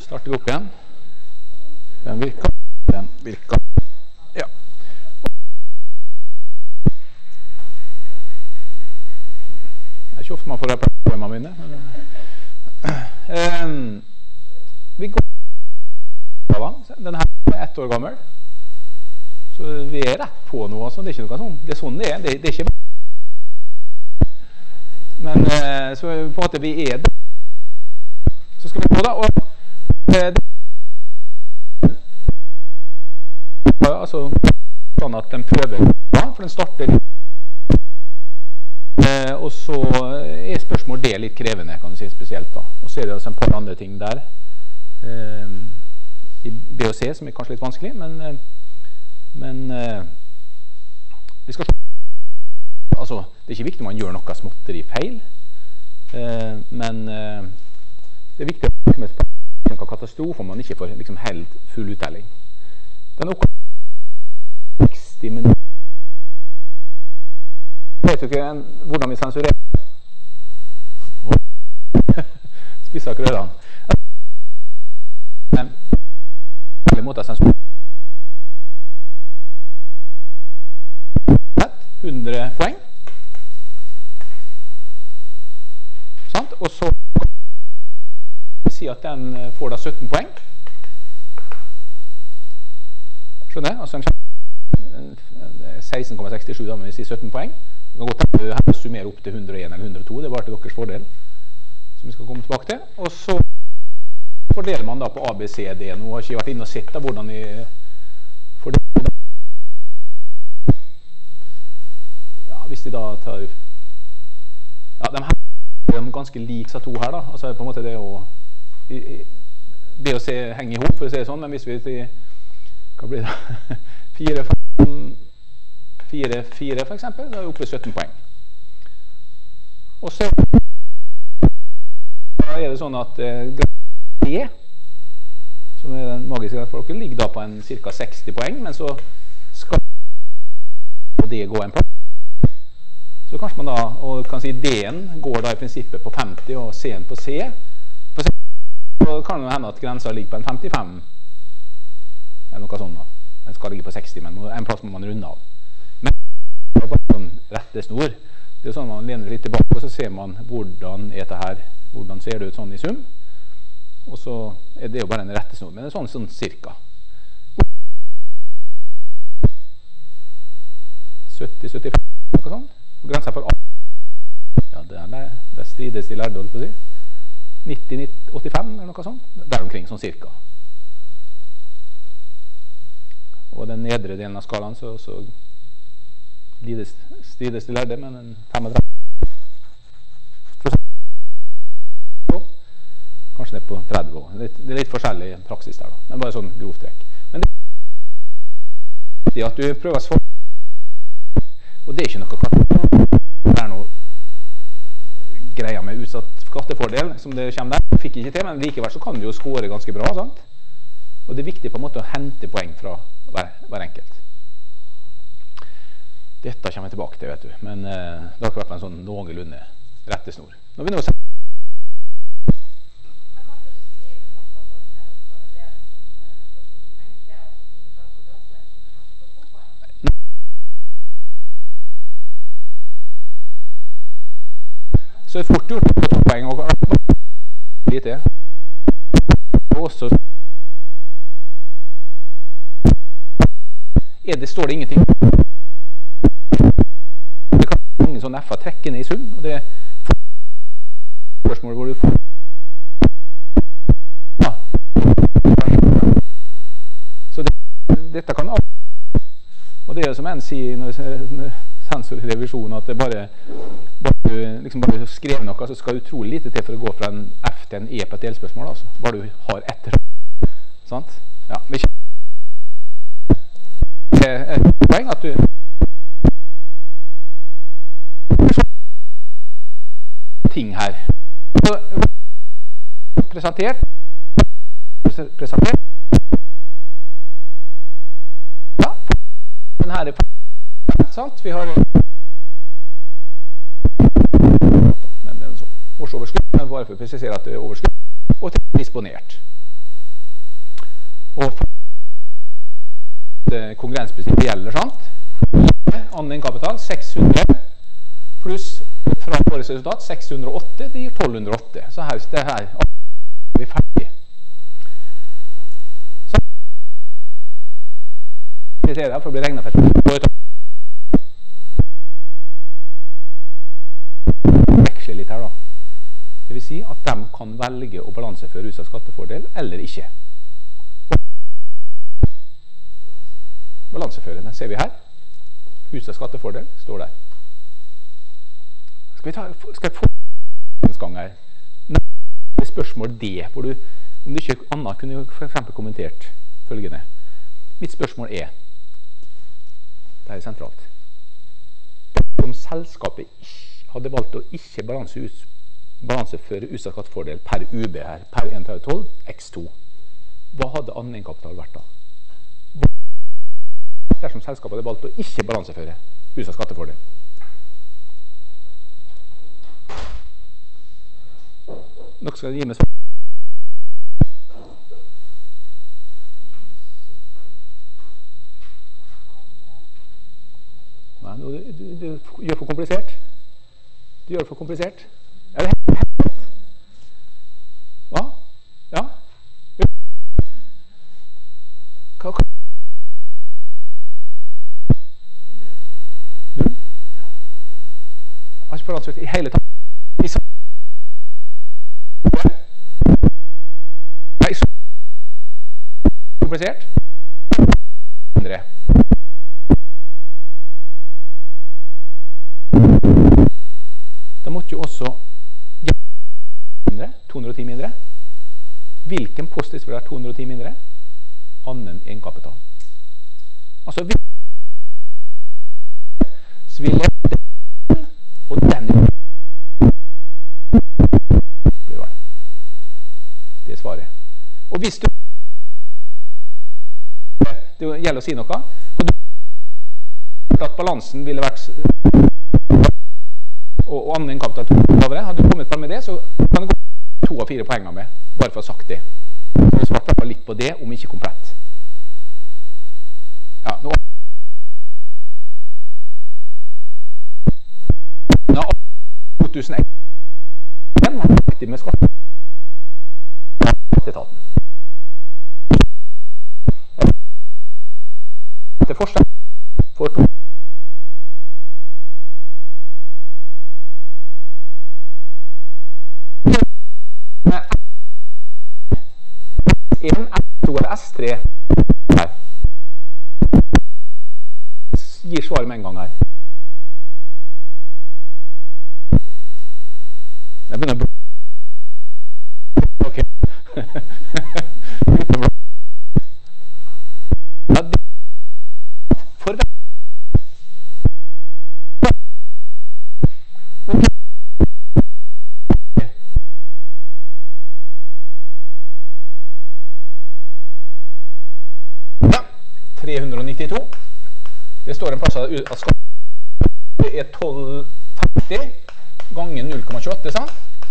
Starter vi opp igjen. Den virker. Den virker. Ja. Det er ikke ofte man får problemer mine. Vi går den her er 1 år gammel. Så vi er rett på noe. Altså. Det er ikke noe sånn. Det er sånn det er. Det er ikke. Men så på en måte vi er det. Så skal vi gå da. Og altså sånn at den prøver for den starter og så er spørsmål det litt krevende, kan du si, spesielt da. Og så er det også en par andre ting der i B og C som er kanskje litt vanskelig, men vi skal altså, det er ikke viktig om man gjør noe småtteri feil, men det er viktig å tenke med noen katastrofe om man ikke får liksom helt full uttelling. Den oppgaven 60 minutter. Vet du ikke hvordan vi sensurerer? Spisser krødene. En måte å sensurere. 100 poeng. Sant? Og så kan vi si at den får da 17 poeng. Skjønner jeg? Altså 16,67 da, men vi sier 17 poeng. Vi kan godt her summere opp til 101 eller 102, det er bare til deres fordel, som vi skal komme tilbake til. Og så fordeler man da på A, B, C, D. Nå har jeg ikke vært inne og sett da hvordan vi fordeler det. Ja, hvis de da tar... Ja, de her er ganske lik seg to her da. Altså på en måte det å... B og C henger ihop, for å si det sånn, men hvis vi... Hva blir det? 4, for eksempel, da er vi oppe i 17 poeng. Og så er det sånn at D, som er den magiske grensfolket, ligger da på en cirka 60 poeng, men så skal D gå en plass. Så kanskje man da, og kan si D-en går da i prinsippet på 50 og C-en på C. Så kan det hende at grensen ligger på en 55, eller noe sånt da. Den skal ligge på 60, men en plass må man runde av. Men det er bare sånn rettesnor. Det er sånn man lener litt tilbake, og så ser man hvordan er det her, hvordan ser det ut sånn i sum. Og så er det jo bare en rettesnor, men det er sånn cirka. 70-75, noe sånt. Grensen for A. Ja, det strides i lærde, holdt på å si. 90-85, eller noe sånt. Der omkring, sånn cirka. Og den nedre delen av skalaen så strides de lærde, men en 35%. Kanskje ned på 30 år. Det er litt forskjellig praksis der da, men bare sånn grovt trekk. Men det er viktig at du prøver å svare, og det er ikke noe det er noe greier med utsatt skattefordel som det kommer der. Jeg fikk ikke til, men likevel så kan du jo score ganske bra, sant? Og det er viktig på en måte å hente poeng fra hver enkelt. Dette kommer jeg tilbake til, vet du. Men det har ikke vært en sånn noenlunde rettesnor. Nå begynner vi å se. Men kan du skrive noe på denne oppgaven der som hvordan du tenker, og som du tar på grassveien, som du kanskje får 2 poeng? Så er det fort gjort på 2 poeng, og lite. Og også står det ingenting. Det kan være mange sånne F-er trekke ned i sum, og det er spørsmål hvor du får ja. Så dette kan og det er som en sier når sensorrevisjon, at det bare du skrev noe, så skal utrolig lite til for å gå fra en F til en E på et delspørsmål, altså. Bare du har etter. Sant? Ja, vi kjenner et poeng at du ting her presentert ja, den her er sant, vi har men det er sånn årsoverskudd, men bare for å presisere at det er overskudd og til disponert Og konkurrensprinsippet gjelder, sant? Annen egenkapital 600 pluss fra årets resultat 608, det gir 1208. Så her, det her er vi ferdig. Så kriterier for å bli regnet for veksle litt her da. Det vil si at de kan velge å balanseføre ut av skattefordel eller ikke. Balanseføre, den ser vi her. Ut av skattefordel står der. Skal jeg få en gang her? Det spørsmål D, hvor du, om du ikke annet kunne for eksempel kommentert følgende. Mitt spørsmål er, det er sentralt, om selskapet hadde valgt å ikke balanseføre ut av skattefordel per UB her, per 1,12 x2, hva hadde annen egenkapital vært da? Dersom selskapet hadde valgt å ikke balanseføre ut av skattefordel. Dere skal gi meg svar. Nei, du gjør for komplisert. Du gjør for komplisert. Er det helt? Hva? Ja? Hva? Null? Har ikke balansert i hele tatt. Nei, så komplisert. Mindre. Da måtte jo også mindre, 210 mindre. Hvilken post vil være 210 mindre? Annen egenkapital. Altså, så vil den og den blir det. Det er svaret. Og hvis du det gjelder å si noe, hadde du hørt at balansen ville vært og annen egenkapital lavere, hadde du kommet på med det, så kan det gå 2 av 4 poenger med, bare for å ha sagt det. Så vi svarte litt på det, om ikke komplett. Ja, nå 2001 var aktiv med skatteetaten. Til forskjell for 2. En S2 eller S3 her. Gir svaret med en gang her. Jeg begynner å blå. Ok. Ja, det for ja, 392. Det står en plass at det er 1250 ganger 0,28, sant?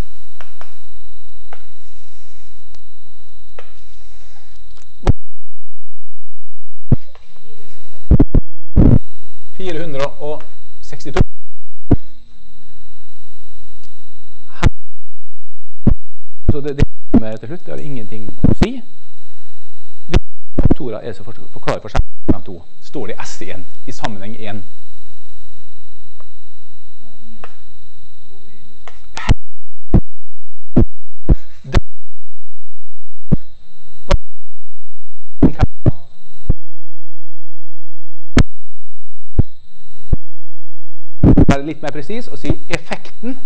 $462. Så det med til slutt, det har ingenting å si. Faktorer er så forklarer forskjellen mellom to. Står det S1 i sammenheng 1. Være litt mer presis og si effekten.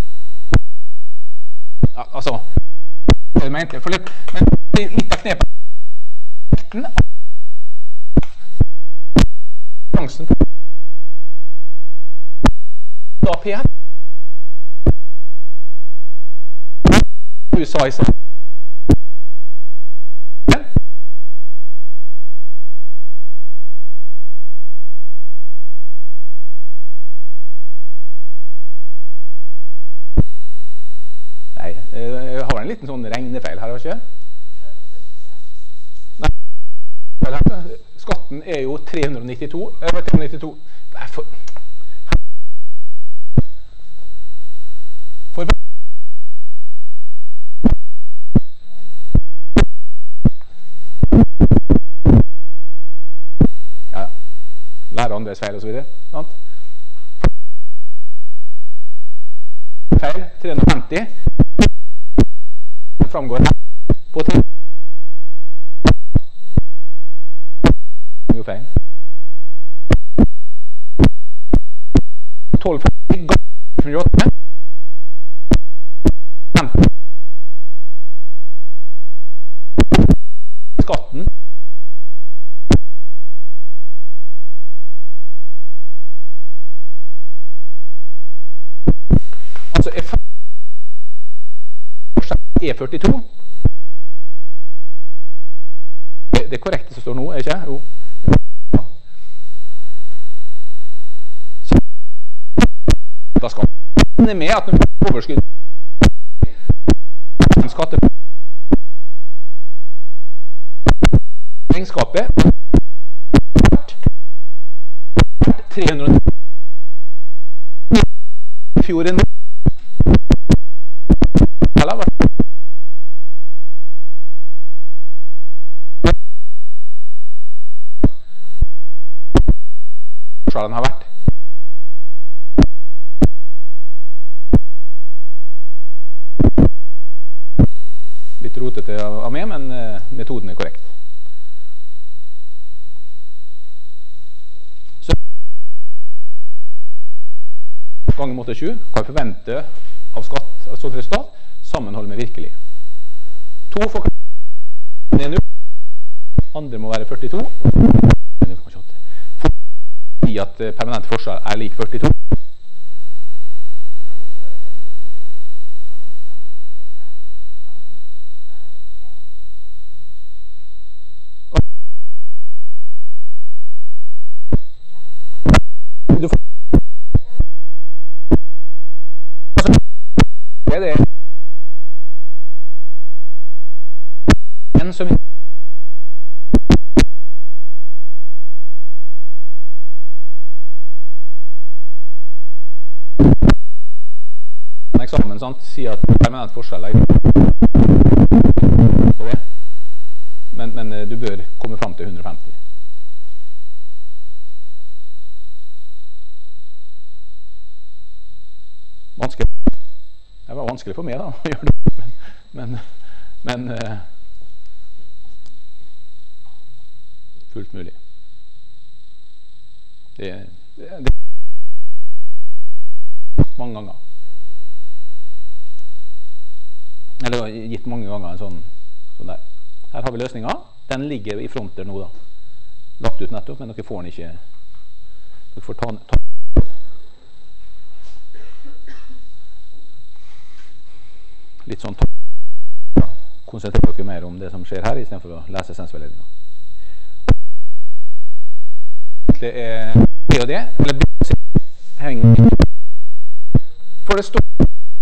Ja, altså det er egentlig for litt, men litt av knepet effekten av balansen på da PF USA i sammen. Nei, jeg har en liten sånn regnefeil her, har jeg ikke? Nei. Skatten er jo 392. Nei, for ja, lære andres feil og så videre, sant? Feil, 350. Den framgår her på 3. Jo feil. 1250 ganger 108. 50. Skatten. Altså E42. Det er korrekt det som står nå, er ikke? Jo. Da skal man med at når man får overskudd regnskapet 300 i fjor en den har vært. Litt rotete av meg, men metoden er korrekt. Så ganger mot 7 kan vi forvente av skatt av sånt resultat sammenhold med virkelig. 2 forklarer 0, andre må være 42, og 0,28. Fordi at permanent forskjell er lik 42. Det er en som eksamen, sant, sier at permanent forskjell er men du bør komme fram til 150. Vanskelig. Det var vanskelig for meg da, å gjøre det, men fullt mulig. Det mange ganger. Eller gitt mange ganger en sånn der. Her har vi løsninga. Den ligger i fronter nå da. Lagt ut nettopp, men dere får den ikke. Dere får ta litt sånn konsentrere dere mer om det som skjer her, i stedet for å lese sensveiledninga. Det er det og det, eller henger. For det står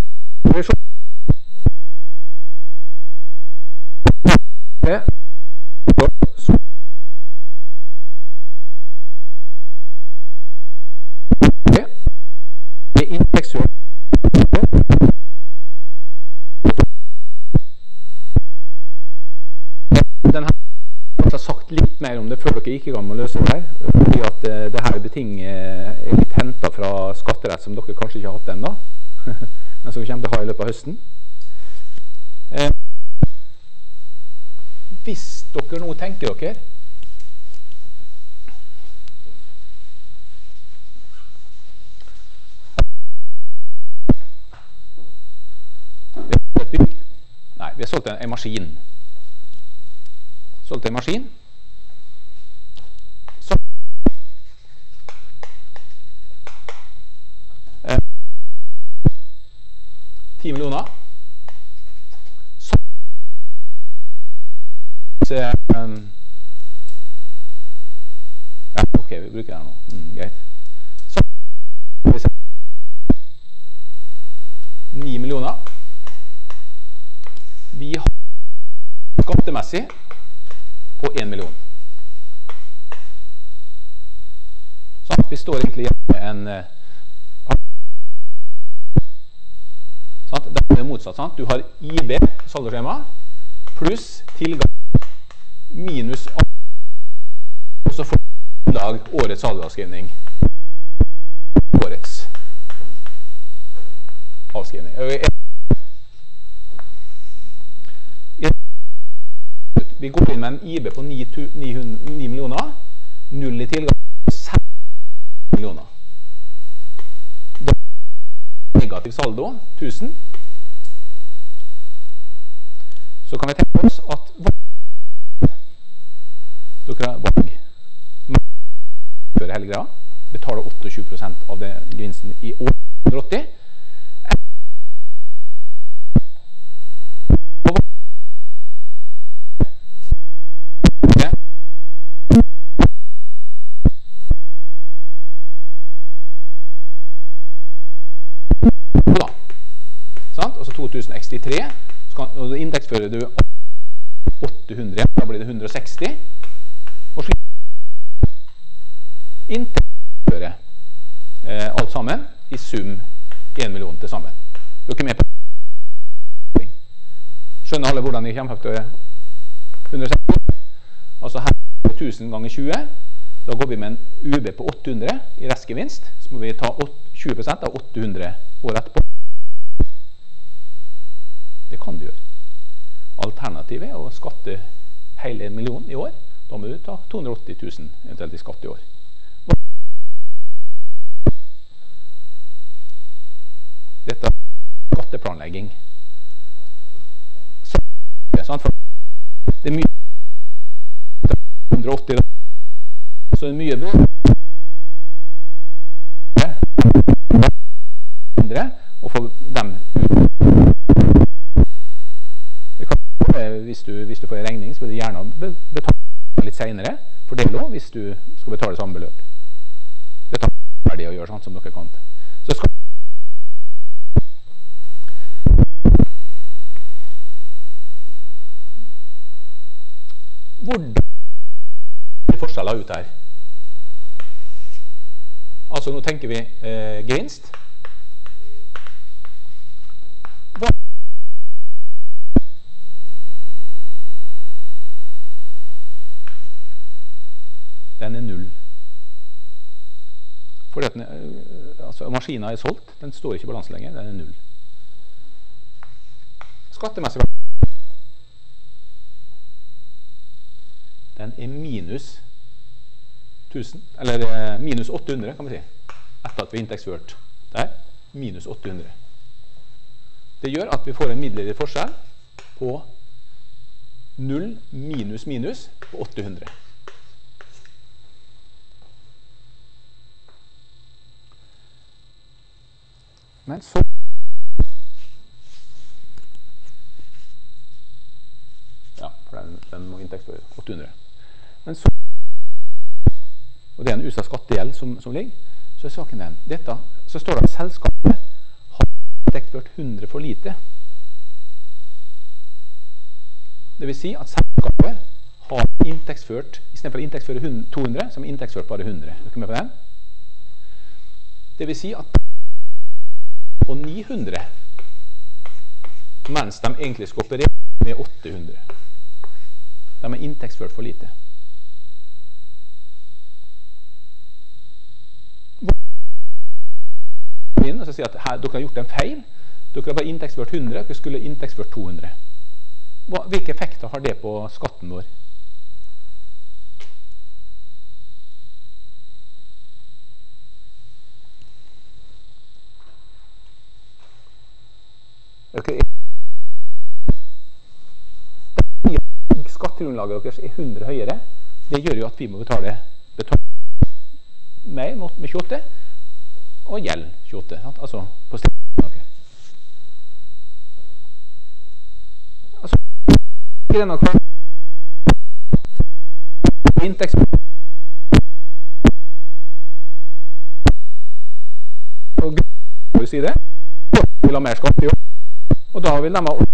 det er inntektsøkning. Den har sagt litt mer om det før dere gikk i gang med å løse det her, fordi at det her betinget er litt hentet fra skatterett som dere kanskje ikke har hatt enda, men som vi kommer til å ha i løpet av høsten. Hvis dere nå tenker dere vi har solgt et bygg. Nei, vi har solgt en maskin. Solgt en maskin. Så 10 millioner. Så ja, ok, vi bruker det nå. Greit. Så 9 millioner. Vi har skattemessig på 1 million. vi står egentlig igjen med en sant? Det er det motsatt. Sant? Du har IB, saldoskjema, pluss tilgang minus A, og så får du lag årets saldoavskrivning. Årets avskrivning. Vi går inn med en IB på 9 millioner, 0 i tilgang, 6 millioner. Da negativ saldo, 1000. Så kan vi tenke oss at dere valg før helga betaler 28% av det gevinsten i år 180. Altså 2063, og da inntektsfører du 800, da blir det 160, og slik inntektsfører alt sammen i sum 1 million til sammen. Dere er med på skjønner alle hvordan jeg kommer til 160? Altså her er 1000 ganger 20, da går vi med en UB på 800 i restgevinst, så må vi ta 20% av 800 år etterpå. Det kan du gjøre. Alternativet er å skatte hele 1 million i år. Da må du ta 280 000 eventuelt i skatt i år. Dette er skatteplanlegging. Så det er mye 180 så det er mye mindre å få dem ut. Hvis du får en regning, så vil du gjerne betale litt senere, for det lov hvis du skal betale samme beløp. Det tar ferdig å gjøre sånn som dere kan. Så skal hvordan er forskjeller ut her? Altså nå tenker vi gevinst. Den er 0. Fordi at altså, maskinen er solgt, den står ikke i balanse lenger, den er 0. Skattemessig verdi. Den er minus 1000, eller minus 800 kan vi si, etter at vi har inntektsført der, minus 800. Det gjør at vi får en midlertidig forskjell på 0 minus minus på 800. Men så ja, for den må inntektsføre 800. Men så og det er en USA skattegjeld som ligger, så er saken den. Dette, så står det at selskapet har inntektsført 100 for lite. Det vil si at selskapet har inntektsført, i stedet for å inntektsføre 200, som er inntektsført bare 100. Er dere med på den? Det vil si at og 900, mens de egentlig skal operere med 800. De er inntektsført for lite. Og så sier at her, dere har gjort en feil. Dere har bare inntektsført 100, dere skulle inntektsført 200. Hvilke effekter har det på skatten vår? Skattegrunnlaget deres er 100 høyere. Det gjør jo at vi må betale mer med 28 og gjeld 28, sant? Altså på stedet. Altså det er nok inntekts og vil si det vil ha mer skatt i år, og da vil de ha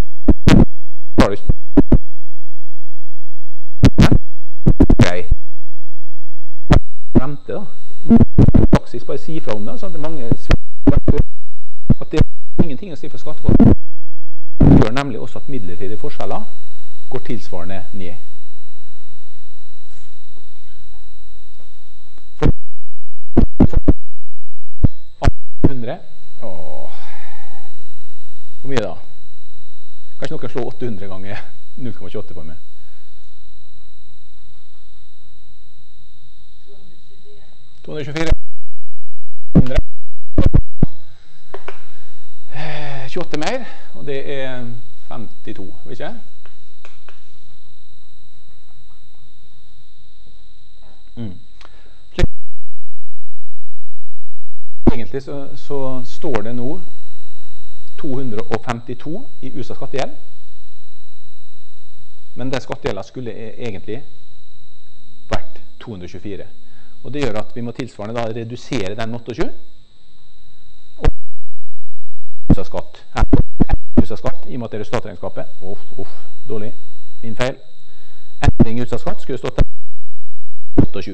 grei rente da praksis bare si fra om det, så at det er mange at det er ingenting å si for skattekosten. Det gjør nemlig også at midlertidige forskjeller går tilsvarende ned. For 800 hvor mye da? Kanskje noen slå 800 ganger 0,28 på meg. 224 100 28 mer, og det er 52, vet ikke jeg? Egentlig så står det nå 252 i USA skattegjeld, men den skattegjelden skulle egentlig vært 224. Og det gjør at vi må tilsvarende da redusere den 28 og USA-skatt. USA-skatt i og med at det er resultatregnskapet. Dårlig. Min feil. Endring i USA-skatt skulle stått der 28.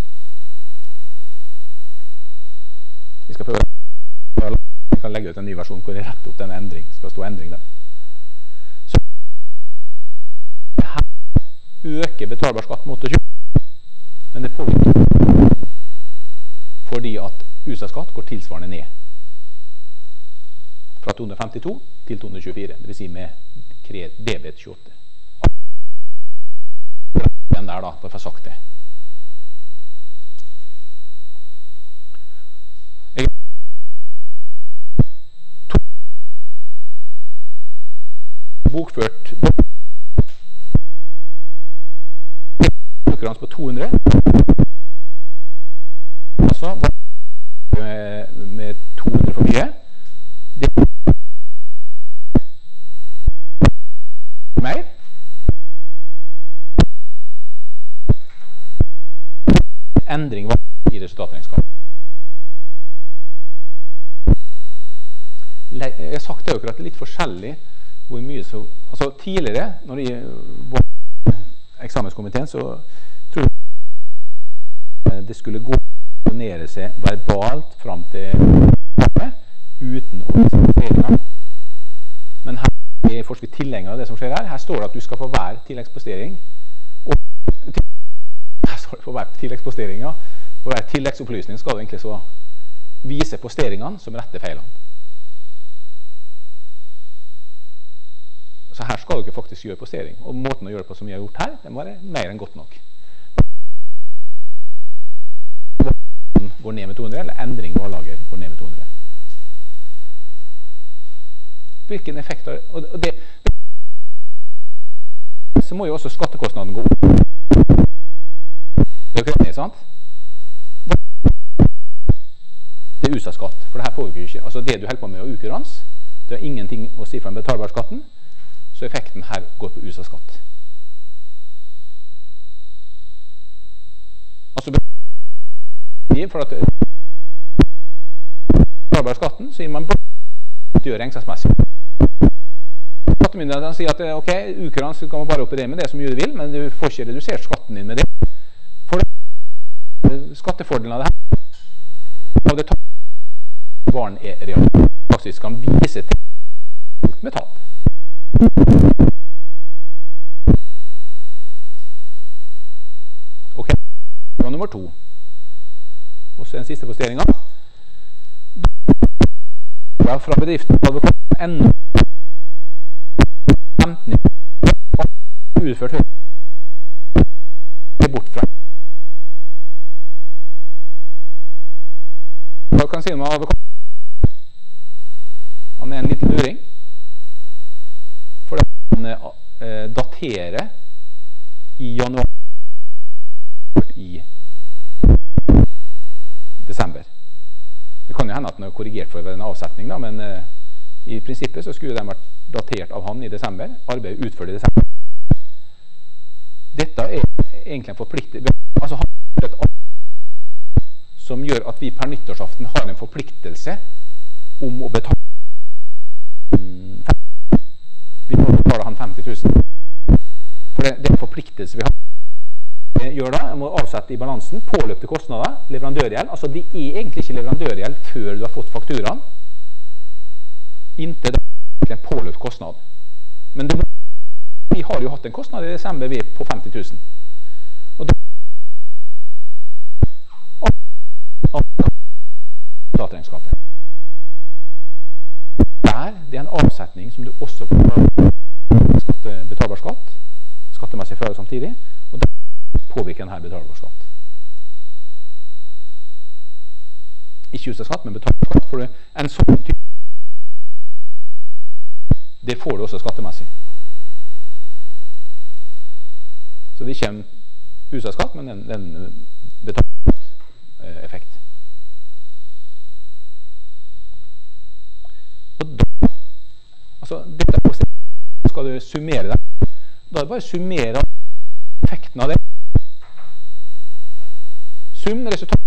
Vi skal prøve vi kan legge ut en ny versjon hvor det retter opp denne endring. Skal stå endring der. Så her øker betalbar skatt mot 28, men det påvirker fordi at USA-skatt går tilsvarende ned. Fra 252 til 224, det vil si med debet 28. Den der da, for å få sagt det. Bokført konkurranse på 200 altså med 200 for mye det mer endring i resultatregnskap. Jeg har sagt det akkurat litt forskjellig hvor mye så, altså tidligere når de var i eksamenskomiteen så tror jeg det skulle gå og donere seg verbalt frem til uten å vise posteringen. Men her er forskere tilhenger av det som skjer her. Her står det at du skal få hver tilleggspostering og her står det for hver tilleggspostering, ja. For hver tilleggsopplysning skal du egentlig så vise posteringene som rette feilene. Så her skal du ikke faktisk gjøre postering. Og måten å gjøre det på som vi har gjort her, det må være mer enn godt nok. Går ned med 200, eller endring i varelager går ned med 200. Hvilken effekt har det? Og det så må jo også skattekostnaden gå opp. Det er jo ikke det, sant? Det er USA-skatt, for det her påvirker ikke. Altså det du holder på med å ukurans, det har ingenting å si for den betalbare skatten. Så effekten her går på USA-skatt. Altså for at betalbare skatten så gir man bare gjøre regnskapsmessig. Skattemyndighetene sier at ok, ukurans kan man bare operere med det som du vil, men du får ikke redusert skatten din med det. For skattefordelen av det her, av det varen er realt, faktisk kan vise til med tap. Ok, og nummer 2. Og så den siste posteringen. Fra bedriften hadde vi kommet enda 15 utført høyt. Bort fra. Hva kan jeg si om han hadde kommet? Han er en liten luring. For han daterer i januar i desember. Det kan jo hende at den er korrigert for en avsetning, da, men i prinsippet så skulle den vært datert av han i desember. Arbeidet utført i desember. Dette er egentlig en forpliktelse, altså han har et arbeid som gjør at vi per nyttårsaften har en forpliktelse om å betale vi må betale han 50 000. For det er en forpliktelse vi har. gjør da, jeg må avsette i balansen påløpte kostnader, leverandørgjeld. Altså det er egentlig ikke leverandørgjeld før du har fått fakturaen. Inntil det er en påløpt kostnad. Men vi har jo hatt en kostnad i desember på 50 000. Og da resultatregnskapet. Det er en avsetning som du også får betalbar skatt, skattemessig fradrag samtidig, og da påvirker denne betalbar skatt. Ikke just skatt, men betalbar skatt, for en sånn type det får du også skattemessig. Så det er ikke en USA skatt, men en betalbar effekt. Og da, altså dette skal du summere det. Da er det bare å summere effekten av det. Sum, resultat.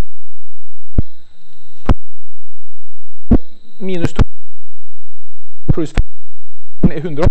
Minus 2 pluss 5 er 108.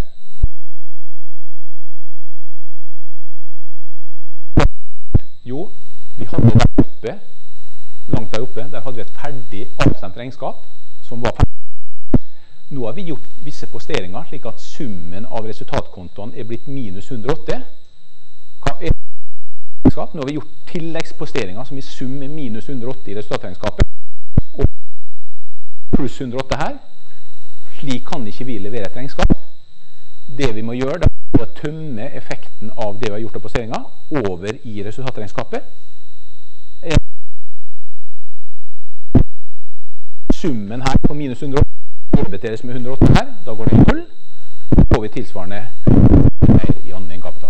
Jo, vi hadde der oppe, langt der oppe, der hadde vi et ferdig avsendt regnskap som var ferdig. Nå har vi gjort visse posteringer, slik at summen av resultatkontoen er blitt minus 108. Hva er regnskap? Nå har vi gjort tilleggsposteringer som i sum er minus 180 i resultatregnskapet, og pluss 108 her. Slik kan ikke vi levere et regnskap. Det vi må gjøre, da er å tømme effekten av det vi har gjort av posteringer over i resultatregnskapet. Summen her på minus 108 debiteres med 108 her, da går det i 0, og får vi tilsvarende mer i annen egenkapital.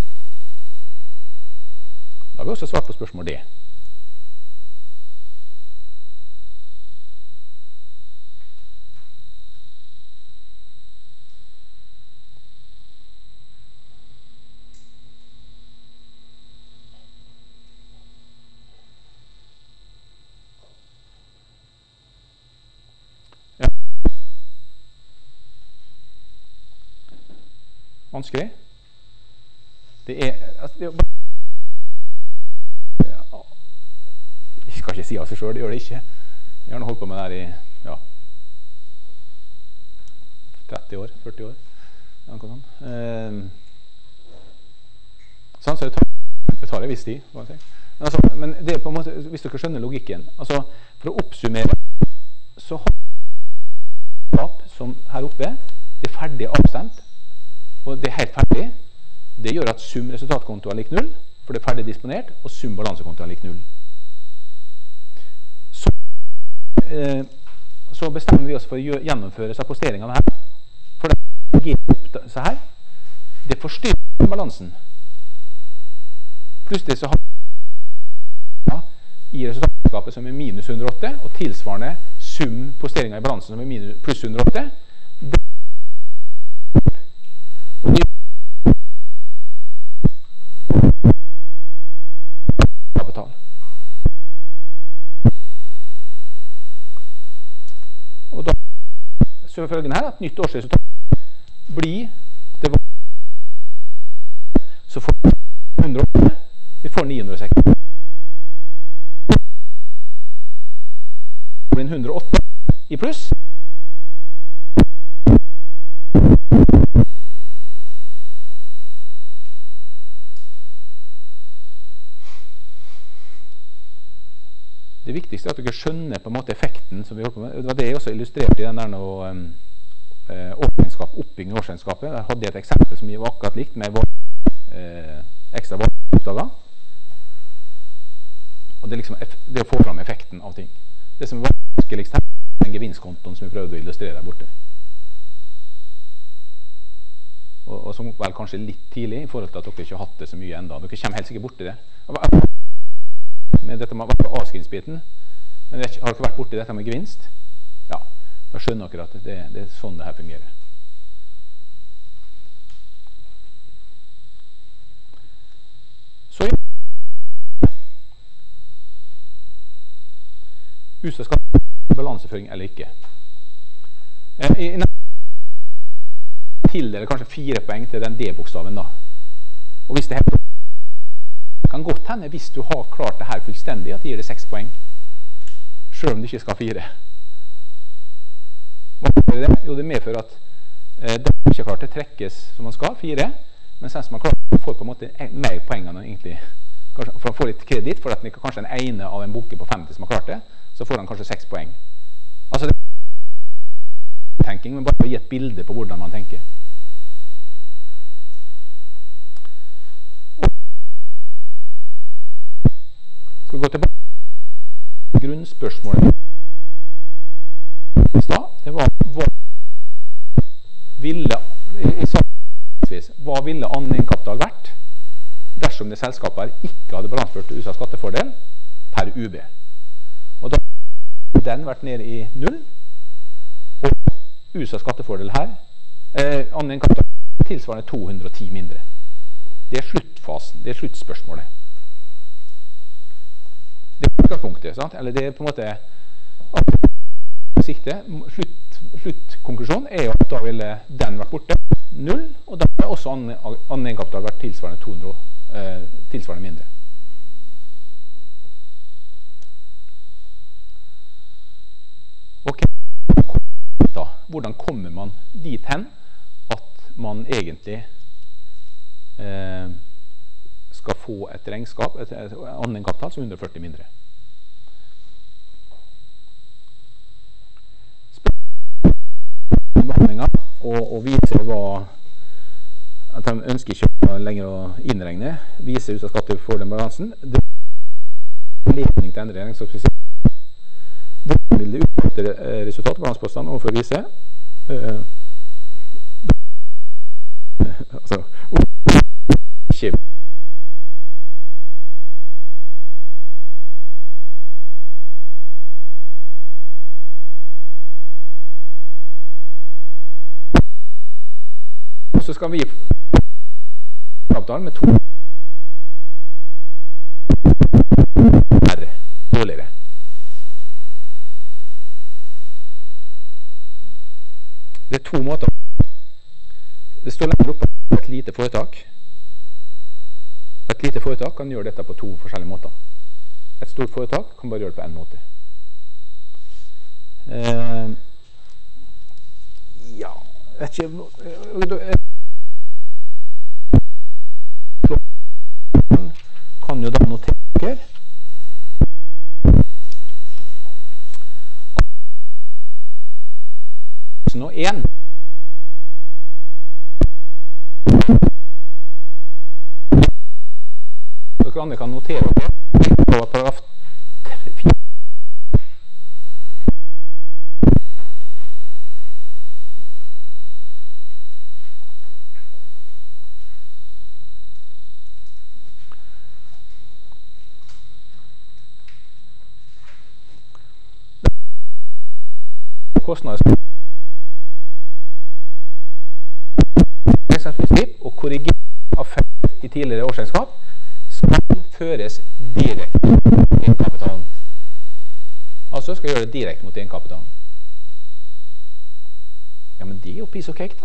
Da har vi også svart på spørsmål D. Vanskelig. Det er jeg skal ikke si av seg selv, det gjør det ikke. Jeg har nå holdt på med det her i 30 år, 40 år. Så det tar en viss tid. Men det er på en måte, hvis dere skjønner logikken, altså for å oppsummere, så har vi som her oppe, det er ferdig avstemt, og det er helt ferdig. Det gjør at sum resultatkonto er lik 0, for det er ferdig disponert, og sum balansekonto er lik 0. Så bestemmer vi oss for å gjennomføre seg posteringene her. For det fungerer så her. Det forstyrrer balansen. Plutselig så har vi i resultatskapet som er minus 108, og tilsvarende sum posteringer i balansen som er pluss 108. Og da så følgende her at nytt årsresultat blir at det var så får vi 108, vi får 960. Det blir 108 i pluss. Det viktigste er at dere skjønner på en måte effekten som vi holdt på med. Det var det jeg også illustrerte i den der oppbygging av årsregnskapet. Der hadde jeg et eksempel som var akkurat likt med ekstra vareoppdager. Og det er liksom det å få fram effekten av ting. Det som var vanskeligst her, er den gevinstkontoen som vi prøvde å illustrere der borte. Og som vel kanskje litt tidlig i forhold til at dere ikke har hatt det så mye enda. Dere kommer helt sikkert bort til det. Med dette med avskrivningsbiten, men har dere vært borti dette med gevinst? Ja, da skjønner dere at det er sånn det her fungerer. Så USA skal ha balanseføring eller ikke. I tildeler kanskje 4 poeng til den D-bokstaven da. Og hvis det kan godt hende, hvis du har klart det her fullstendig, at det gir det 6 poeng. Selv om du ikke skal ha 4. Hva medfører det? Jo, det medfører at den ikke klart det trekkes som man skal, 4, men sen som man klarer, får på en måte mer poeng enn egentlig. Kanskje, for å få litt kreditt, for at kanskje den ene av en bunke på 50 som har klart det, så får han kanskje 6 poeng. Altså det er tenking, men bare å gi et bilde på hvordan man tenker. Skal vi gå tilbake til grunnspørsmålet i stad. Det var hva ville andelskapital vært dersom det selskapet ikke hadde balanseført USA skattefordel per UB. Og da hadde den vært nede i 0, og USA skattefordel her, andelskapital tilsvarende 210 mindre. Det er sluttfasen, det er sluttspørsmålet. Det er utgangspunktet, sant? Eller det er på en måte sikte. Sluttkonklusjonen er jo at da ville den vært borte, 0, og da ville også andelskapital vært tilsvarende 200, tilsvarende mindre. Ok, hvordan kommer man dit hen at man egentlig skal få et regnskap, et andelskapital som 140 mindre? Behandlinga og vise at de ønsker ikke lenger å innregne, vise ut av skattefordelbalansen. Det er ledning til endring, så spesielt. Hvordan vil det utvalgte resultat av balanspostene overfor vise? Altså, ikke og så skal vi avtale med 2 dårligere. Det er 2 måter. Det står lenger oppe et lite foretak. Et lite foretak kan gjøre dette på 2 forskjellige måter. Et stort foretak kan bare gjøre det på en måte. Ja, vet ikke... kan jo da notere nå 1 dere andre kan notere på paragraf 4 kostnader og korrigering av feil i tidligere årsregnskap skal føres direkte mot egenkapitalen. Altså skal gjøre det direkte mot egenkapitalen. Ja, men det er jo piece of cake da.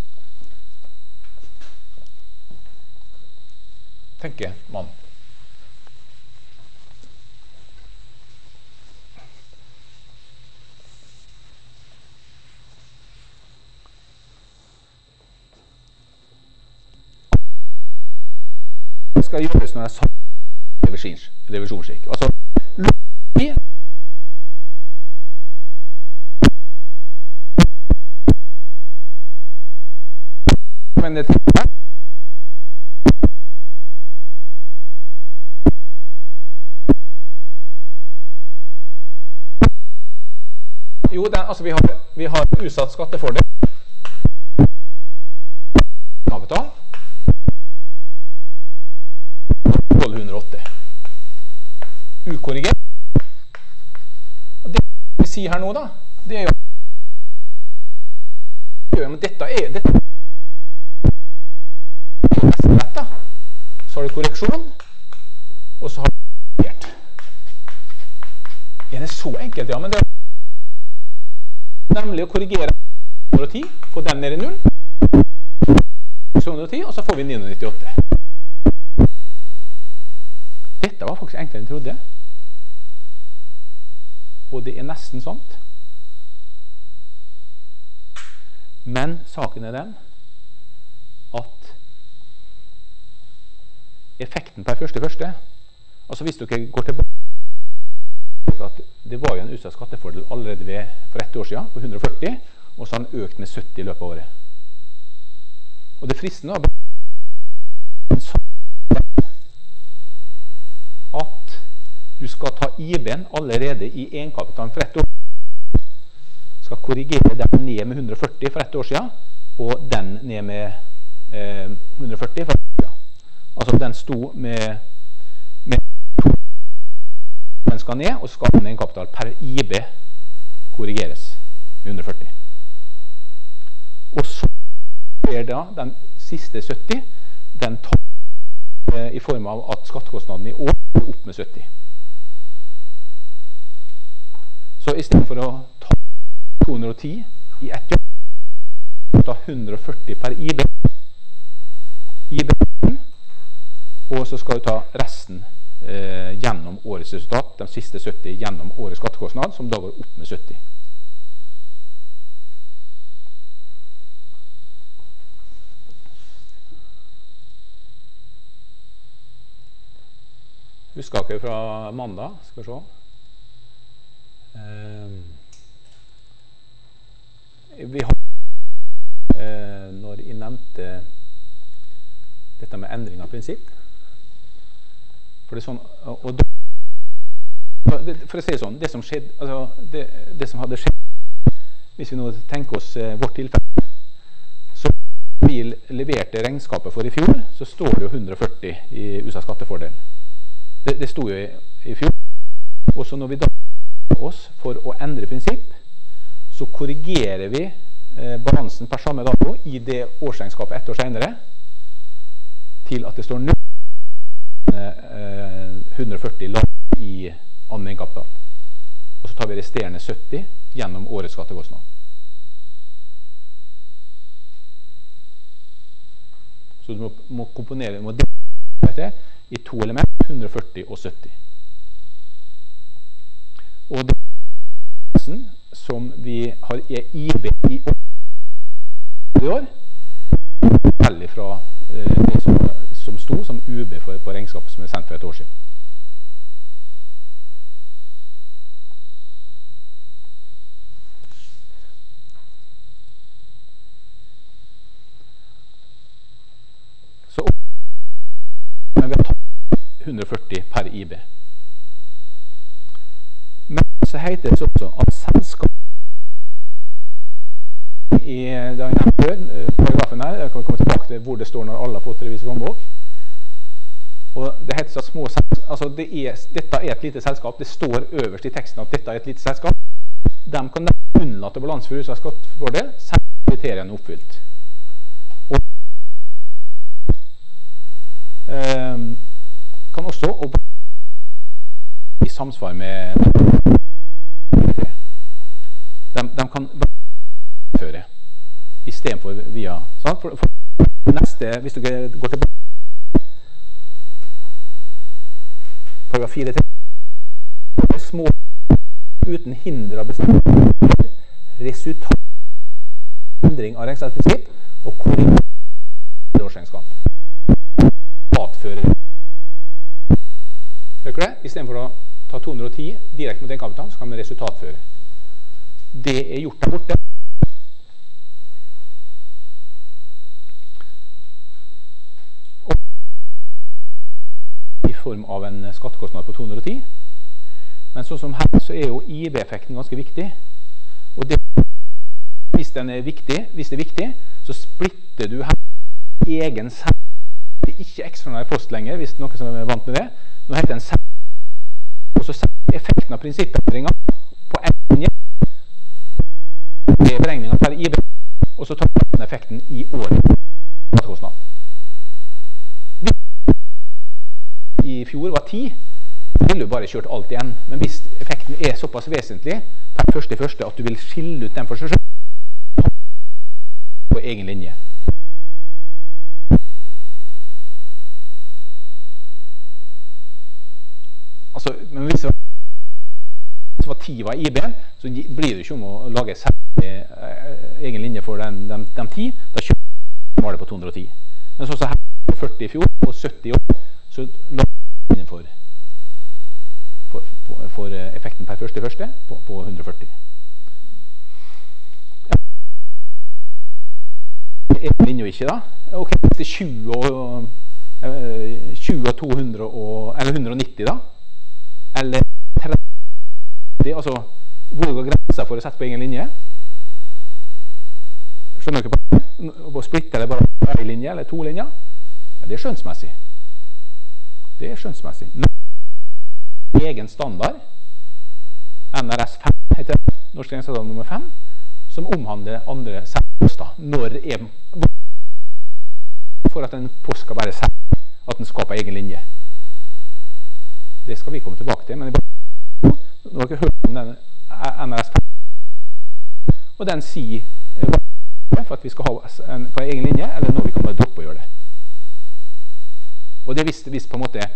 Tenker man. Skal gjøres når det er revisjonsskikk. Altså, men det jo, altså vi har utsatt skattefordel kapital 1280 ukorrigert. Og det vi sier her nå da, det er jo men dette så har du korreksjon og så har du korrigert. Er det så enkelt? Ja, men det er nemlig å korrigere 110, få den ned i 0 110, og så får vi 998. faktisk enklere enn jeg trodde. Og det er nesten sant. Men saken er den at effekten per første, altså hvis dere går tilbake at det var jo en utsatt skattefordel allerede for 1 år siden på 140, og så har den økt med 70 i løpet av året. Og det fristende var at du skal ta IB-en allerede i egenkapitalen for 1 år. Skal korrigere den ned med 140 for 1 år siden, og den ned med 140 for 1 år siden. Altså den sto med den skal ned, og skal den egenkapital per IB korrigeres med 140. Og så er da den siste 70, den tar i form av at skattekostnaden i år er opp med 70. Så i stedet for å ta 210 i ett jobb, ta 140 per IB, og så skal du ta resten gjennom årets resultat, de siste 70 gjennom årets skattekostnad, som da går opp med 70. Husker dere fra mandag? Skal vi se. Vi har, når jeg nevnte dette med endring av prinsipp, for det er sånn, og da, for å si det sånn, det som skjedde, altså det som hadde skjedd, hvis vi nå tenker oss vårt tilfelle, så vi leverte regnskapet for i fjor, så står det jo 140 i USA skattefordel. Det sto jo i fjor, og så når vi da oss for å endre prinsipp, så korrigerer vi balansen per samme dato i det årsregnskapet 1 år senere, til at det står 140 lag i annen egenkapital. Og så tar vi resterende 70 gjennom årets skattekostnad. Så du må komponere, må dele dette i 2 element, 140 og 70. Og det som vi har IB i år, veldig fra det som sto som UB på regnskapet som er sendt for 1 år siden. Så men vi har tatt 140 per IB. Men så heter det også at selskap det har jeg nevnt før, paragrafen her, jeg kan komme tilbake til hvor det står når alle har fått revisorhåndbok. Og det heter at små selskap, altså dette er et lite selskap, det står øverst i teksten at dette er et lite selskap. De kan unnlate balanseføring av skattefordel, selv om kriteriene er oppfylt. Og kan også i samsvar med de kan føre i stedet for via for neste, hvis dere går tilbake paragraf 4 til små uten hinder av bestemt resultat endring av regnskapsprinsipp og korrigere årsregnskap atfører det i stedet for å ta 210 direkte mot egenkapital, så kan vi resultatføre. Det er gjort der borte. I form av en skattekostnad på 210. Men sånn som her, så er jo IB-effekten ganske viktig. Og det, hvis det er viktig, så splitter du her egen selv. Det er ikke ekstraordinær post lenger, hvis det er noen som er vant med det. Nå heter den selv. Og så setter effekten av prinsippendringer på en linje. Det er beregningen per IB, og så tar den effekten i året. Skattekostnad. I fjor var 10, så ville du bare kjørt alt igjen. Men hvis effekten er såpass vesentlig per første at du vil skille ut den for seg selv, på egen linje. Altså, men hvis det var 10 var IB, så blir det ikke om å lage særlig egen linje for de 10. Da kjører var det på 210. Men så her 40 i fjor og 70 i år, så lager vi linjen for effekten per første på 140. Egen linje ikke da. Ok, hvis det er 20 og 200 eller 190 da, eller 30, altså hvor går grensen for å sette på egen linje? Skjønner dere på det? Å splitte eller bare en linje eller 2 linjer? Ja, det er skjønnsmessig. Det er skjønnsmessig. Men egen standard, NRS 5 heter det, Norsk Regnskapsstandard nummer 5, som omhandler andre særposter. Når er for at en post skal være særlig, at den skaper egen linje. Det skal vi komme tilbake til, men nå har dere hørt om den NRS 5, og den sier for at vi skal ha en på egen linje, eller når vi kan bare droppe å gjøre det. Og det er visst på en måte,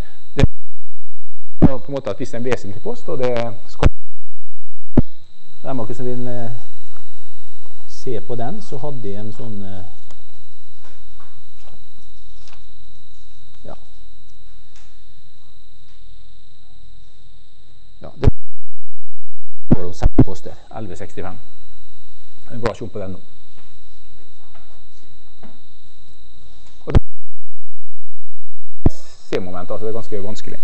at hvis det er en vesentlig post, og det skal det er noen som vil se på den, så hadde jeg en sånn ja, det var om 6 poster, 1165. Jeg blar ikke om på den nå. Og det er C-moment, altså det er ganske vanskelig.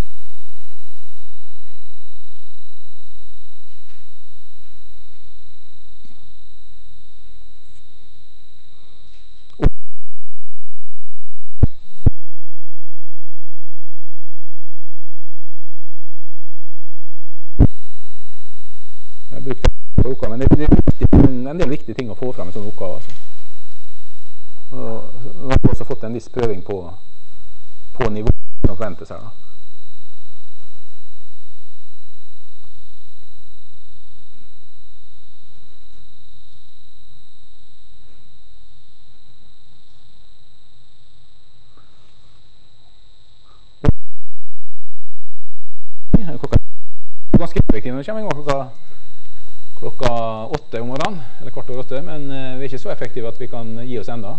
Jeg brukte det på oppgaven, men det er en del viktige ting å få frem en sånn oppgave. Altså. Og nå har vi også fått en viss prøving på nivå som forventes her. Da. Ganske effektiv når det kommer en gang klokka 8 om morgenen, eller 7:15, men vi er ikke så effektive at vi kan gi oss enda.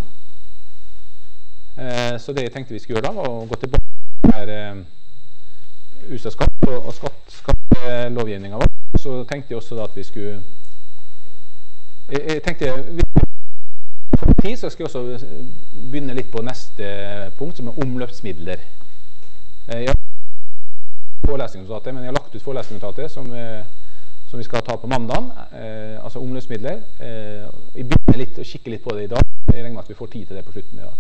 Så det jeg tenkte vi skulle gjøre da, var å gå tilbake til hus og skatt og skattelovgivningen vår. Så tenkte jeg også da at vi skulle, jeg tenkte, for tid så skal jeg også begynne litt på neste punkt, som er omløpsmidler. Jeg har forelesningsnotatet, men jeg har lagt ut forelesningsnotatet som vi skal ta på mandagen, altså omløpsmidler. Vi begynner litt å kikke litt på det i dag. Jeg regner med at vi får tid til det på slutten i dag.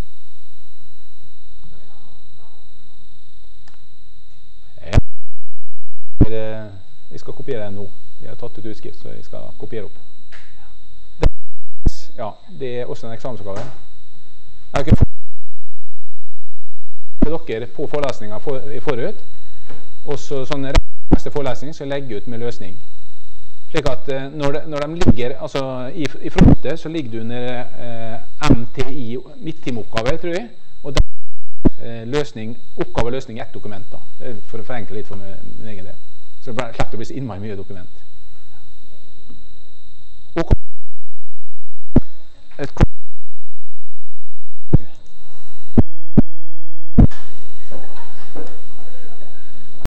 Jeg skal kopiere den nå. Jeg har tatt ut utskrift, så jeg skal kopiere opp. Ja, det er også en eksamensoppgave. Jeg har ikke fått til dere på forelesningen i forut, og så sånn neste forelesning så legger jeg ut med løsning. Slik at når de ligger, altså i frontet så ligger det under MTI, midttimeoppgave, tror jeg, og oppgave-løsning i ett dokument da, for å forenkle litt for min egen del. Så det slipper å bli så innmari mye dokument. Og et